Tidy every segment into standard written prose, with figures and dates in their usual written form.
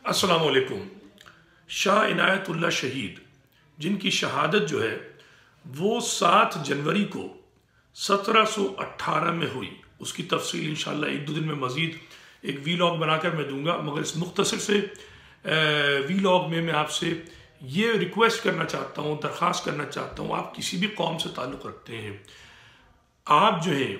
السلام علیکم۔ شاہ عنایت اللہ شہید جن کی شہادت جو ہے وہ 7 جنوری کو 1718 میں ہوئی، اس کی تفصیل انشاءاللہ ایک دو دن میں مزید ایک ویلاگ بنا کر میں دوں گا، مگر اس مختصر سے ویلاگ میں آپ سے یہ ریکویسٹ کرنا چاہتا ہوں، درخواست کرنا چاہتا ہوں، آپ کسی بھی قوم سے تعلق رکھتے ہیں، آپ جو ہے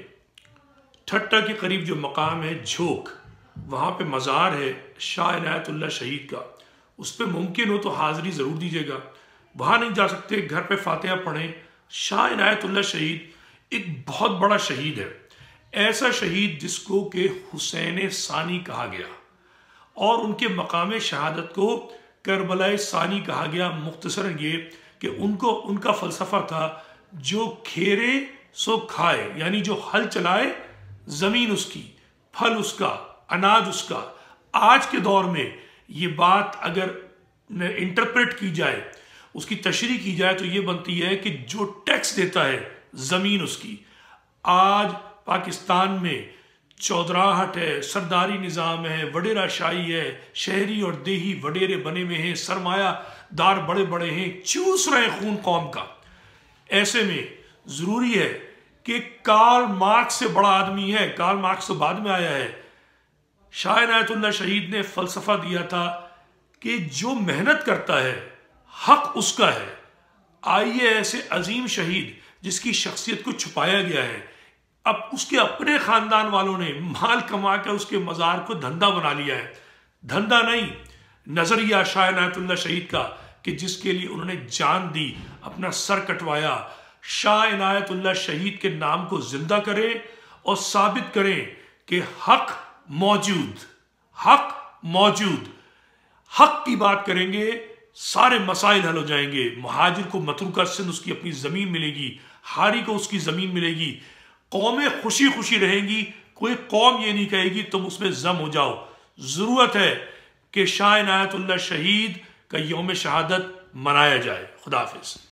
ٹھٹا کے قریب جو مقام ہے جھوک، وہاں پہ مزار ہے شاہ عنایت اللہ شہید کا، اس پہ ممکن ہو تو حاضری ضرور دیجیے گا۔ وہاں نہیں جا سکتے، گھر پہ فاتحہ پڑھیں۔ شاہ عنایت اللہ شہید ایک بہت بڑا شہید ہے، ایسا شہید جس کو کہ حسین ثانی کہا گیا اور ان کے مقام شہادت کو کربلا ثانی کہا گیا۔ مختصراً یہ کہ ان کا فلسفہ تھا جو کھیرے سو کھائے، یعنی جو ہل چلائے زمین اس کی، پھل اس کا، اناج اس کا۔ آج کے دور میں یہ بات اگر انٹرپریٹ کی جائے، اس کی تشریح کی جائے تو یہ بنتی ہے کہ جو ٹیکس دیتا ہے زمین اس کی۔ آج پاکستان میں چودراہٹ ہے، سرداری نظام ہے، وڈیرہ شاہی ہے، شہری اور دیہی وڈیرے بنے میں ہیں، سرمایہ دار بڑے بڑے ہیں، چوس رہے خون قوم کا۔ ایسے میں ضروری ہے کہ کارل مارکس سے بڑا آدمی ہے، کارل مارکس تو بعد میں آیا ہے، شاہ عنایت اللہ شہید نے فلسفہ دیا تھا کہ جو محنت کرتا ہے حق اس کا ہے۔ آئیے ایسے عظیم شہید جس کی شخصیت کو چھپایا گیا ہے، اب اس کے اپنے خاندان والوں نے مال کما کر اس کے مزار کو دھندا بنا لیا ہے۔ دھندا نہیں، نظریہ شاہ عنایت اللہ شہید کا کہ جس کے لیے انہوں نے جان دی، اپنا سر کٹوایا۔ شاہ عنایت اللہ شہید کے نام کو زندہ کریں اور ثابت کریں کہ حق موجود، حق موجود، حق کی بات کریں گے سارے مسائل حل ہو جائیں گے۔ مہاجر کو متروکہ سندھ اس کی اپنی زمین ملے گی، ہاری کو اس کی زمین ملے گی، قومیں خوشی خوشی رہیں گی، کوئی قوم یہ نہیں کہے گی تم اس میں ضم ہو جاؤ۔ ضرورت ہے کہ شاہ عنایت اللہ شہید کا یوم شہادت منایا جائے۔ خدا حافظ۔